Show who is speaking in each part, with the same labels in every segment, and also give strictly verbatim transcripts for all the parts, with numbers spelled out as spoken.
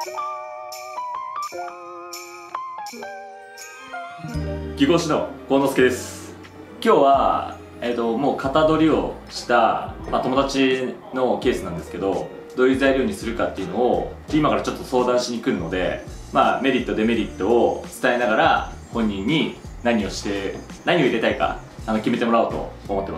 Speaker 1: 技工士の幸之助です。今日は、えー、ともう型取りをした、まあ、友達のケースなんですけど、どういう材料にするかっていうのを今からちょっと相談しに来るので、まあ、メリットデメリットを伝えながら本人に何をして何を入れたいかあの決めてもらおうと思ってます。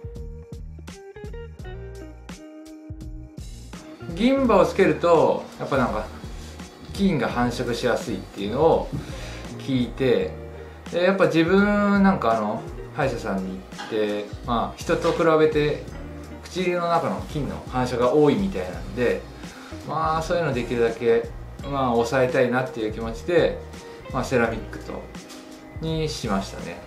Speaker 2: 銀歯をつけるとやっぱなんか菌が繁殖しやすいっていうのを聞いて、でやっぱ自分なんかあの歯医者さんに行って、まあ、人と比べて唇の中の菌の繁殖が多いみたいなんで、まあそういうのできるだけ、まあ、抑えたいなっていう気持ちで、まあ、セラミックとにしましたね。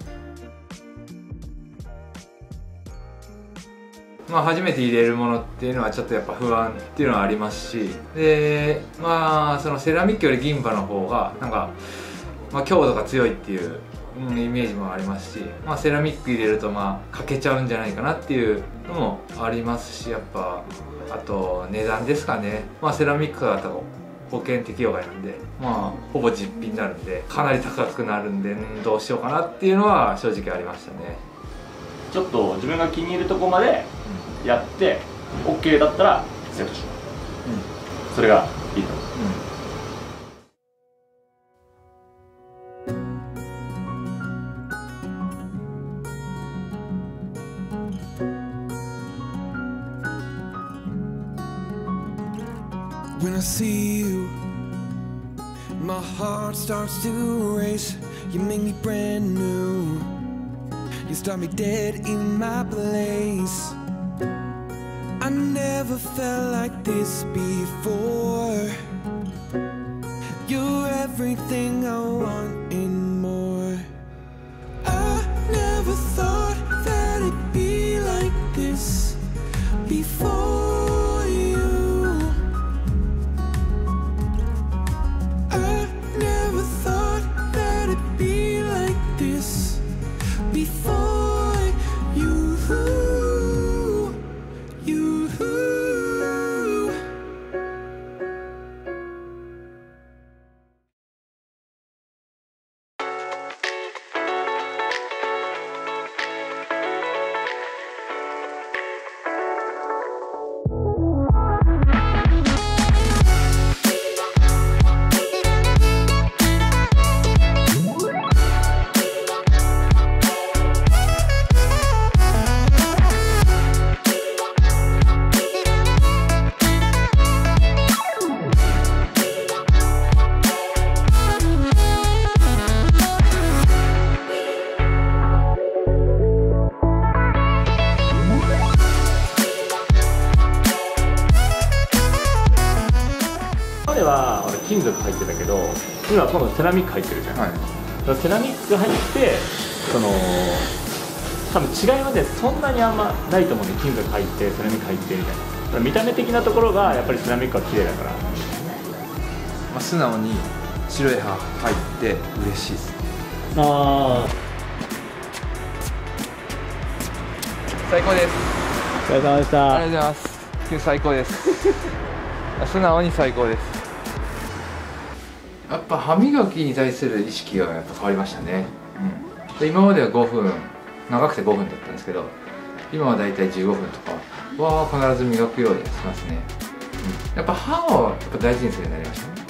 Speaker 2: まあ、初めて入れるものっていうのはちょっとやっぱ不安っていうのはありますし、でまあそのセラミックより銀歯の方がなんか、まあ、強度が強いっていう、うん、イメージもありますし、まあ、セラミック入れるとまあ欠けちゃうんじゃないかなっていうのもありますし、やっぱあと値段ですかね。まあ、セラミックだと保険適用外なんで、まあほぼ実費になるんでかなり高くなるんで、んどうしようかなっていうのは正直ありましたね。
Speaker 1: ちょっと自分が気に入るところまでやって オーケー だったらセットしよう、うん、それがいいと思う、
Speaker 3: うん、When I see you, my heart starts to race. You make me brand new. You stop me dead in my place. I never felt like this before. You're everything I want and more. I never thought that it'd be like this before you. I never thought that it'd be like this before you, you.
Speaker 1: 今までは俺金属入ってたけど、今は今度セラミック入ってるじゃん、はい、だからセラミック入ってその多分違いまでそんなにあんまないと思うんで、金属入ってセラミック入ってみたいな、だから見た目的なところがやっぱりセラミックは綺麗だから、
Speaker 2: まあ、素直に白い歯入って嬉しいです。
Speaker 1: ああ
Speaker 2: 最高です。
Speaker 1: お疲れ様でした。
Speaker 2: ありがとうございます。今日最高です素直に最高です。やっぱ歯磨きに対する意識がやっぱ変わりましたね、うん、で今まではごふん、長くてごふんだったんですけど、今はだいたいじゅうごふんとかは必ず磨くようにしますね、うん、やっぱ歯をやっぱ大事にするようになりましたね。